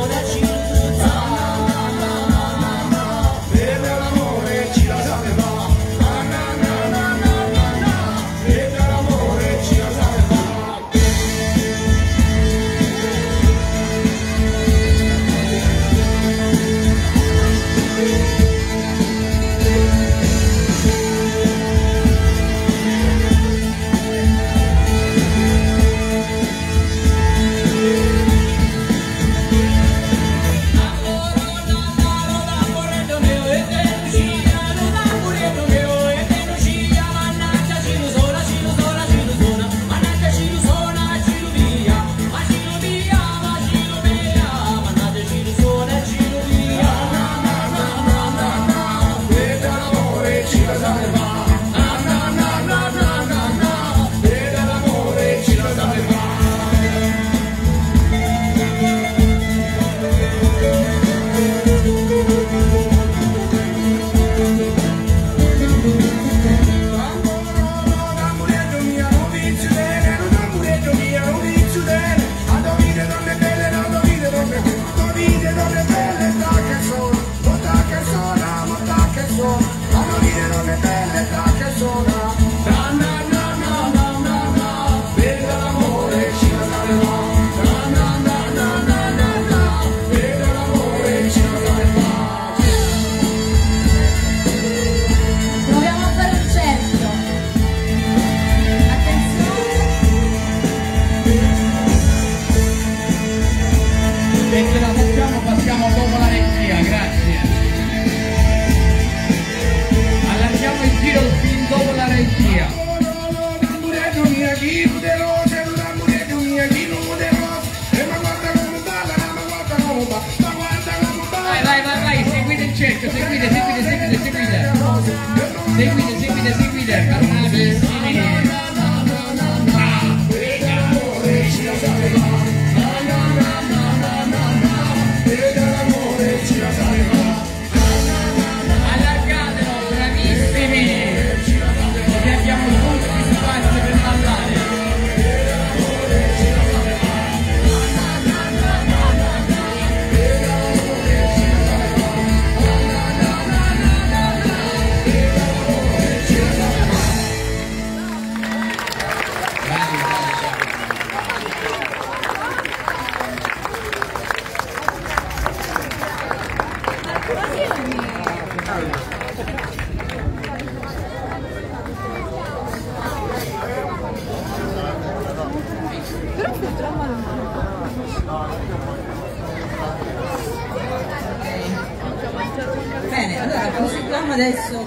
Bene, allora proseguiamo adesso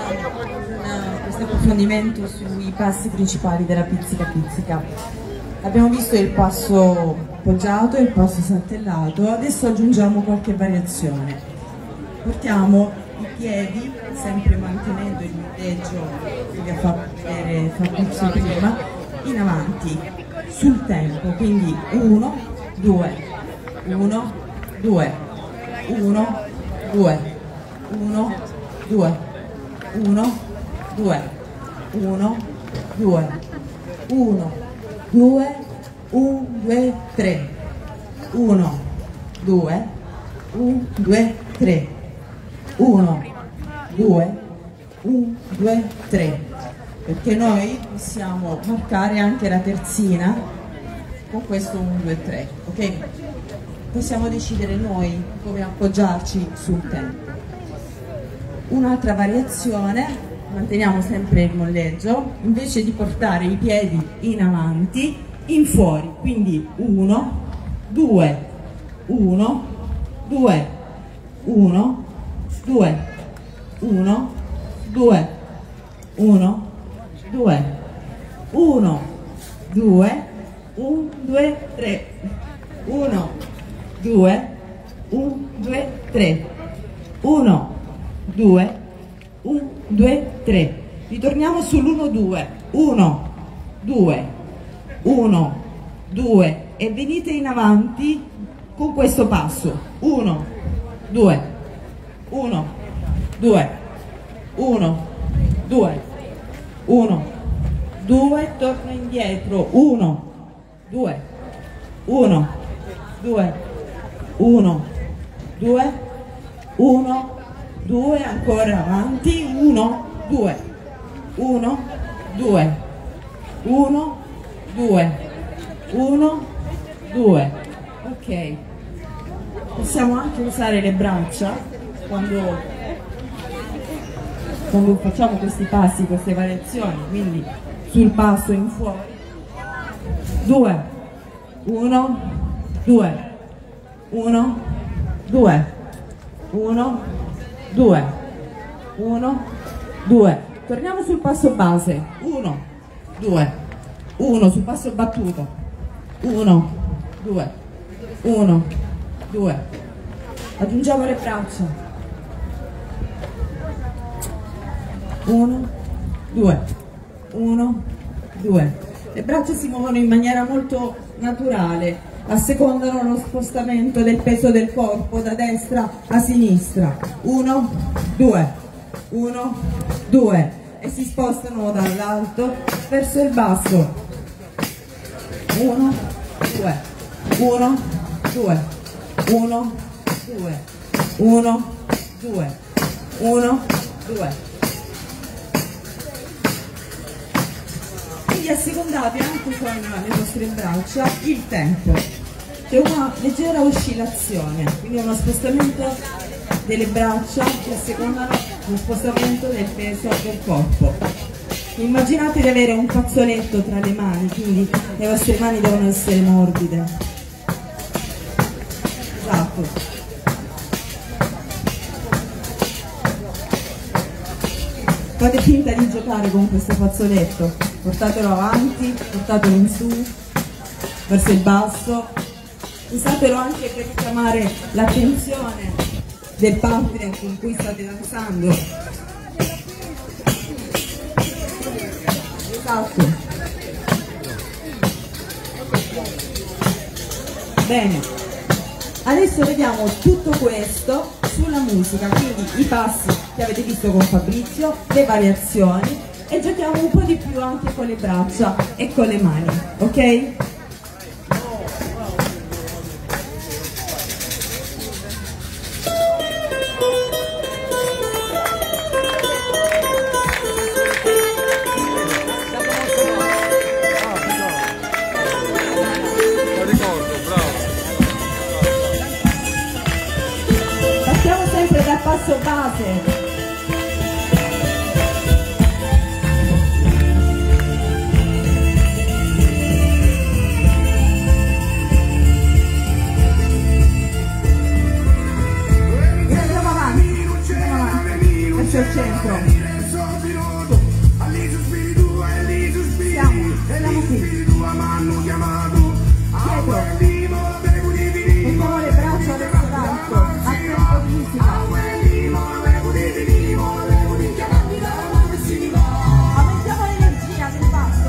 questo approfondimento sui passi principali della pizzica pizzica. Abbiamo visto il passo poggiato e il passo saltellato, adesso aggiungiamo qualche variazione. Portiamo i piedi, sempre mantenendo il molleggio che vi ha fatto vedere Fabrizio prima, in avanti, sul tempo, quindi 1, 2, 1, 2, 1, 2, 1, 2, 1, 2, 1, 2, 1, 2, 1, 2, 3, 1, 2, 1, 2, 3, 1, 2, 1, 2, 3, perché noi possiamo marcare anche la terzina con questo 1, 2, 3, ok? Possiamo decidere noi come appoggiarci sul tempo. Un'altra variazione, manteniamo sempre il molleggio, invece di portare i piedi in avanti, in fuori, quindi 1, 2, 1, 2, 1, 2, 1, 2, 1, 2, 1, 2, 1, 2, 3, 1, 2, 1, 2, 3, 1, 2, 1, 2, 3. Ritorniamo sull'1, 2, 1, 2, 1, 2 e venite in avanti con questo passo. 1, 2, 1, 2, 1, 2, 1, 2, torno indietro. 1, 2, 1, 2, 1, 2, 1, 2, ancora avanti, 1, 2, 1, 2, 1, 2, 1, 2. Ok, possiamo anche usare le braccia quando facciamo questi passi, queste variazioni, quindi sul passo in fuori, 2, 1, 2, 1, 2, 1, 2, 1, 2. Torniamo sul passo base, 1, 2, 1 sul passo battuto, 1, 2, 1, 2. Aggiungiamo le braccia, 1, 2, 1, 2. Le braccia si muovono in maniera molto naturale, assecondano lo spostamento del peso del corpo da destra a sinistra. 1, 2, 1, 2 e si spostano dall'alto verso il basso. 1, 2, 1, 2, 1, 2, 1, 2, 1, 2. Assecondate anche con le vostre braccia il tempo, c'è una leggera oscillazione, quindi uno spostamento delle braccia che assecondano lo spostamento del peso del corpo. Immaginate di avere un fazzoletto tra le mani, quindi le vostre mani devono essere morbide. Esatto. Fate finta di giocare con questo fazzoletto, portatelo avanti, portatelo in su, verso il basso, usatelo anche per richiamare l'attenzione del partner con cui state danzando. Esatto. Bene, adesso vediamo tutto questo sulla musica, quindi i passi che avete visto con Fabrizio, le variazioni, e giochiamo un po' di più anche con le braccia e con le mani, ok? Partiamo sempre dal passo base. Al centro, siamo qui, dietro, mettiamo le braccia verso l'alto, a tempo di musica, aumentiamo l'energia del passo,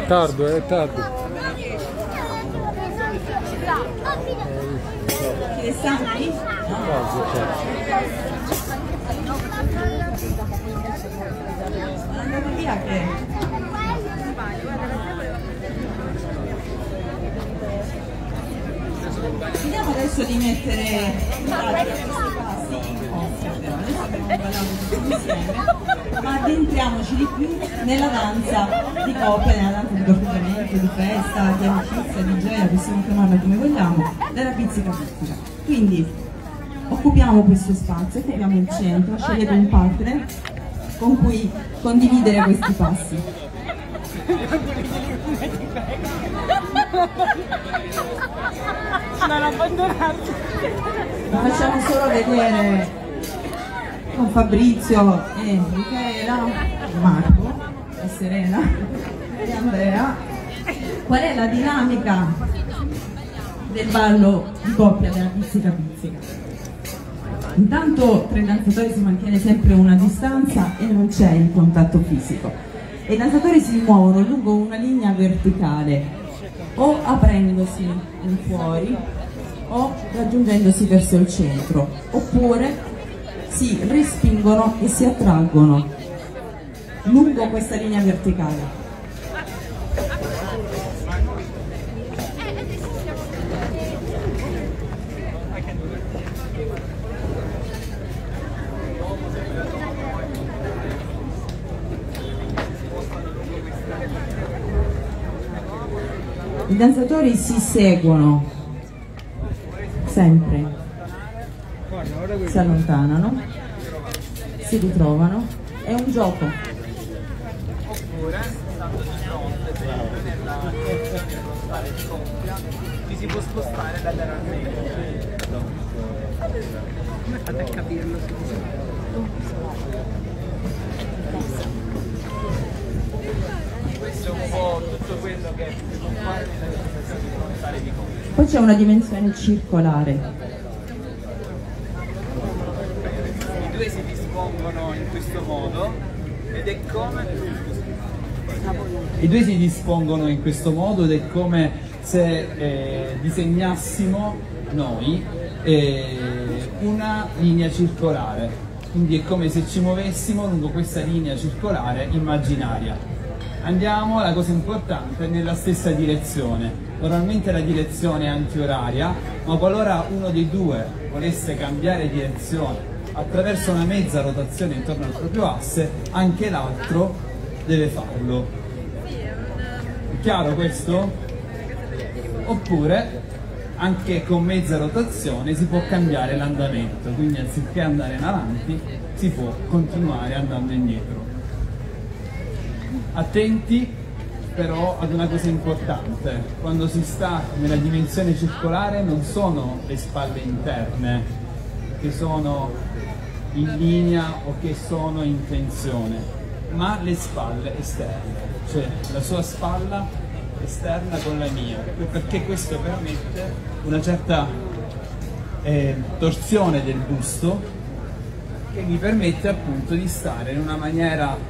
Tardo, è tardi. Siete stanchi? Andate via che... Vediamo adesso di mettere in pratica questi passi in coppia, però adesso abbiamo ballato tutti insieme, ma addentriamoci di più nella danza di coppia, nella danza di corteggiamento, di festa, di amicizia, di gioia, possiamo chiamarla come vogliamo, della pizzica pizzica. Quindi occupiamo questo spazio, occupiamo il centro, scegliete un partner con cui condividere questi passi. Non abbandonarti. Lo facciamo solo vedere con Fabrizio e Michela, Marco e Serena e Andrea qual è la dinamica del ballo di coppia della pizzica pizzica. Intanto tra i danzatori si mantiene sempre una distanza e non c'è il contatto fisico e i danzatori si muovono lungo una linea verticale o aprendosi in fuori o raggiungendosi verso il centro, oppure si respingono e si attraggono lungo questa linea verticale. I danzatori si seguono sempre, si allontanano, si ritrovano, è un gioco. Oppure, stando di fronte, sempre nella stare di coppia, ci si può spostare lateralmente. Come fate a capirlo? Questo è un po' tutto quello che compare nella sensazione di stare di coppia. Poi c'è una dimensione circolare. I due si dispongono in questo modo ed è come... I due si dispongono in questo modo ed è come se disegnassimo noi una linea circolare. Quindi è come se ci muovessimo lungo questa linea circolare immaginaria. Andiamo, la cosa importante, nella stessa direzione. Normalmente la direzione è antioraria, ma qualora uno dei due volesse cambiare direzione attraverso una mezza rotazione intorno al proprio asse, anche l'altro deve farlo. È chiaro questo? Oppure, anche con mezza rotazione si può cambiare l'andamento, quindi anziché andare in avanti si può continuare andando indietro. Attenti però ad una cosa importante: quando si sta nella dimensione circolare non sono le spalle interne che sono in linea o che sono in tensione, ma le spalle esterne, cioè la sua spalla esterna con la mia, perché questo permette una certa torsione del busto che mi permette appunto di stare in una maniera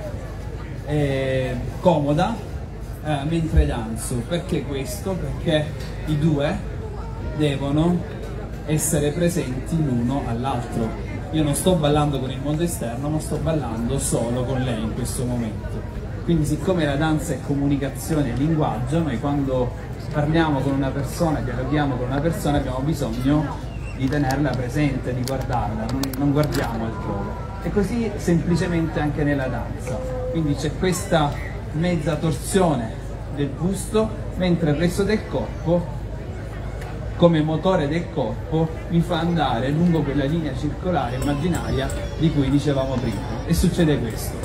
comoda mentre danzo. Perché questo? Perché i due devono essere presenti l'uno all'altro. Io non sto ballando con il mondo esterno, ma sto ballando solo con lei in questo momento. Quindi, siccome la danza è comunicazione e linguaggio, noi quando parliamo con una persona, dialoghiamo con una persona, abbiamo bisogno di tenerla presente, di guardarla, non guardiamo altrove. E così semplicemente anche nella danza. Quindi c'è questa mezza torsione del busto, mentre il resto del corpo, come motore del corpo, mi fa andare lungo quella linea circolare immaginaria di cui dicevamo prima. E succede questo.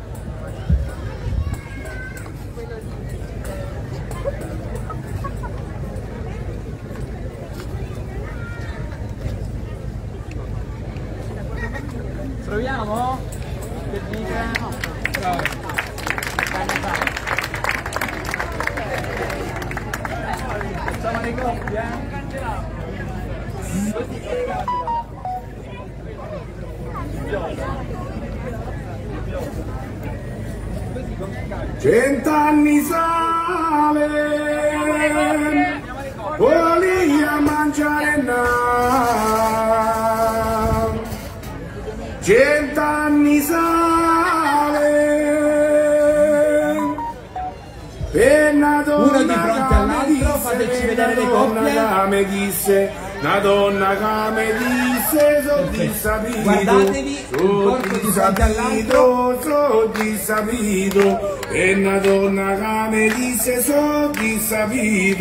Proviamo? Che dite? Bravo. Facciamo le coppie, Così come cambia. 100 anni sale, volia mangiare na. 100 anni sale, per una donna. Uno di fronte all'altro, fateci vedere le coppie. Una donna che mi disse, sono disabito. Guardatevi il corpo di fronte all'altro. Sono disabito. E una donna che mi disse, sono disabito.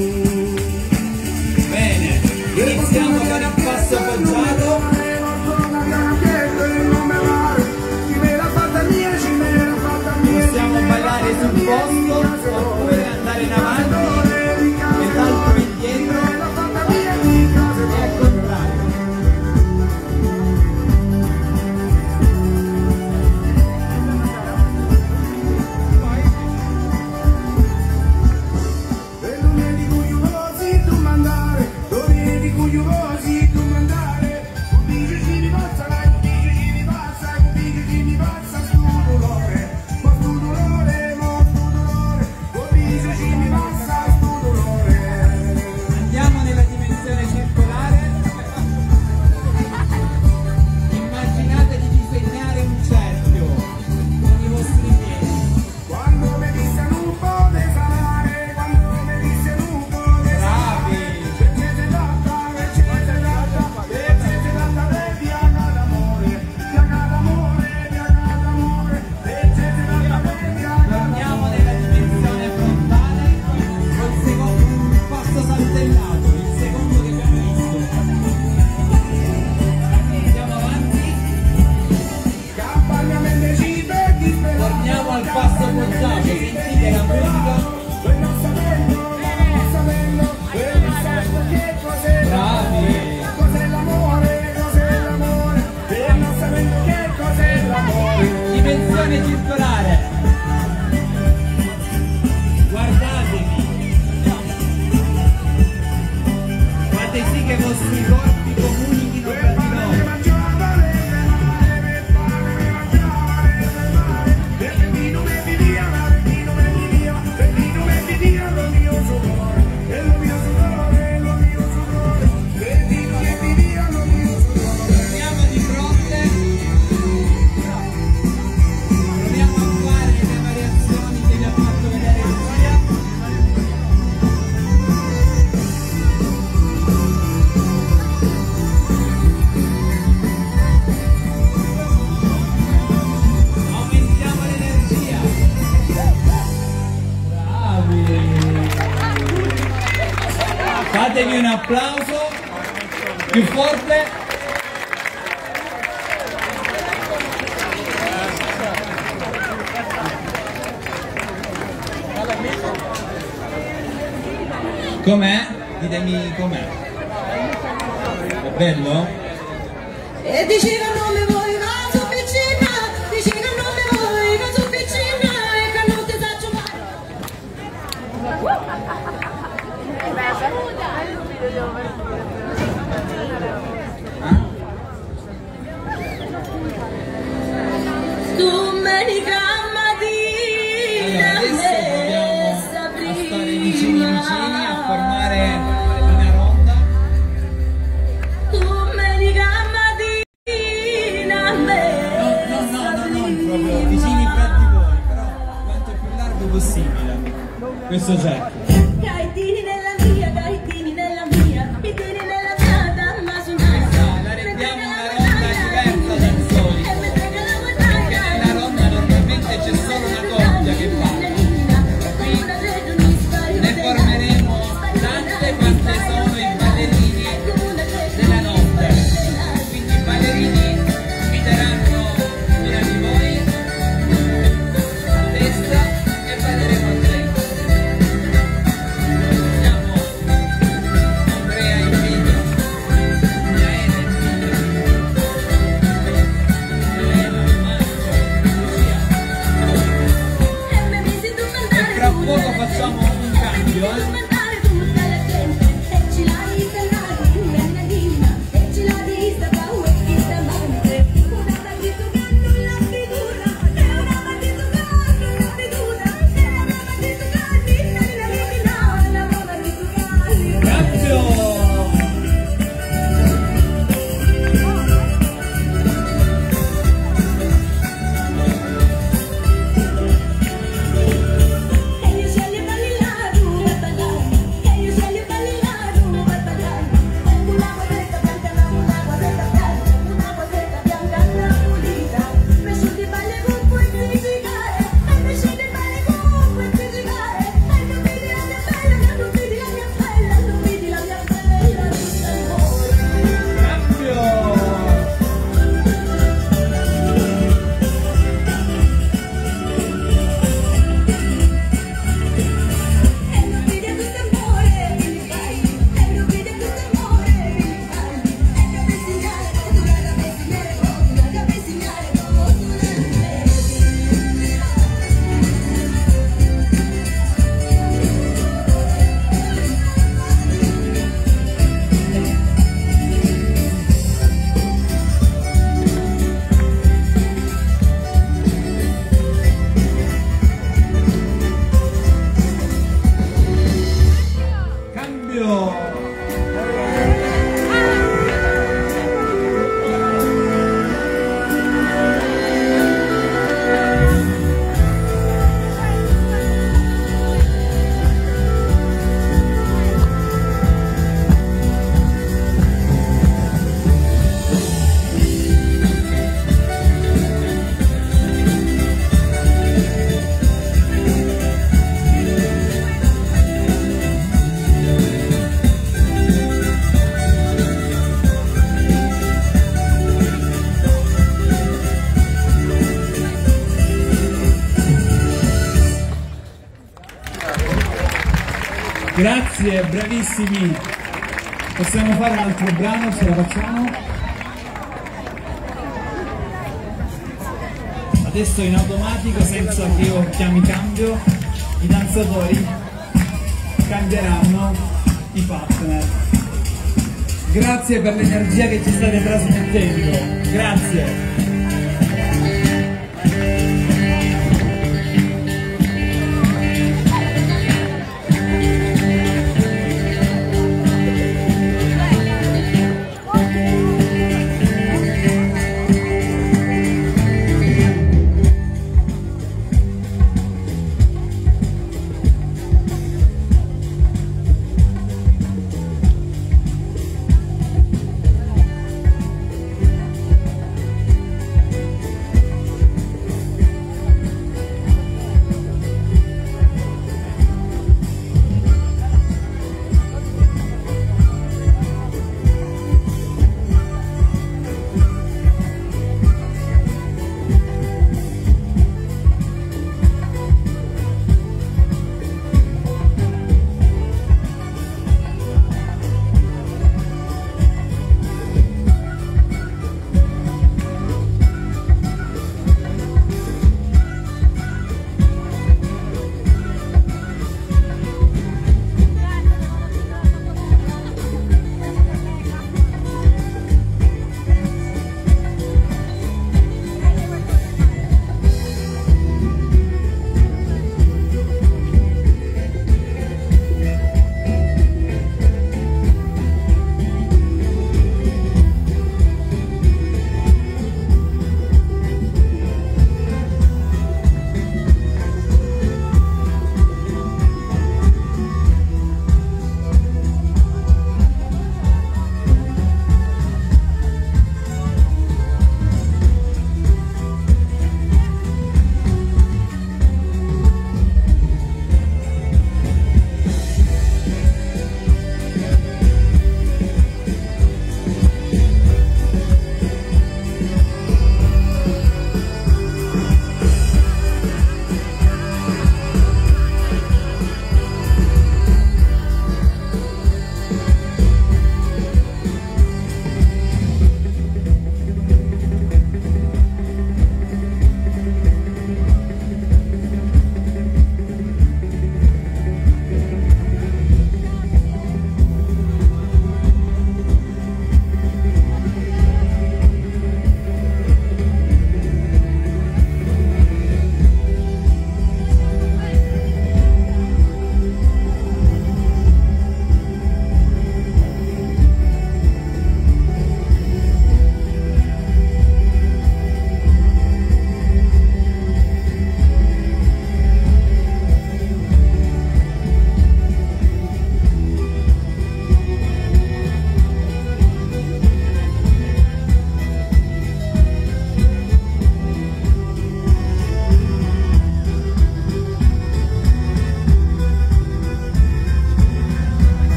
Bene, iniziamo con il passo appoggiato. Possiamo ballare sul posto oppure andare in avanti e l'altro indietro e al contrario. Andiamo nella dimensione circolare. Immaginate di disegnare un cerchio con i vostri piedi. Quando mi disse non puoi salare, quando mi disse non puoi Bravi! Torniamo nella dimensione frontale col secondo passo saltellato, il secondo che abbiamo visto. Andiamo avanti. Torniamo al passo appoggiato, sentite la musica. Bravi! Dimensione circolare. Guardatevi. Fate sì che i vostri corpi comunichino tra di loro. Torniamo di fronte. Proviamo a fare le variazioni che vi ha fatto vedere Lucia. Aumentiamo l'energia. Bravi. Fatevi un applauso più forte. Com'è? Ditemi com'è. È bello? E vicino non mi vuoi, ma su vicina, vicino non mi vuoi, ma su vicina, e che non ti faccio domenica mattina. Allora, adesso proviamo a stare vicini vicini, a formare una ronda. Domenica mattina, No, proprio vicini fra di voi, però quanto più largo possibile questo cerchio. gaitini nella mia, gaitini nella mia, gaitini nella mia, damma su La rendiamo una ronda diversa dal solito, perché nella ronda normalmente c'è solo una coppia che balla. Qui ne formeremo tante quante sono i ballerini della notte. Quindi i ballerini guideranno una di voi a destra e balleremo a destra. Grazie, bravissimi. Possiamo fare un altro brano, ce la facciamo? Adesso in automatico, senza che io chiami cambio, i danzatori cambieranno i partner. Grazie per l'energia che ci state trasmettendo. Grazie.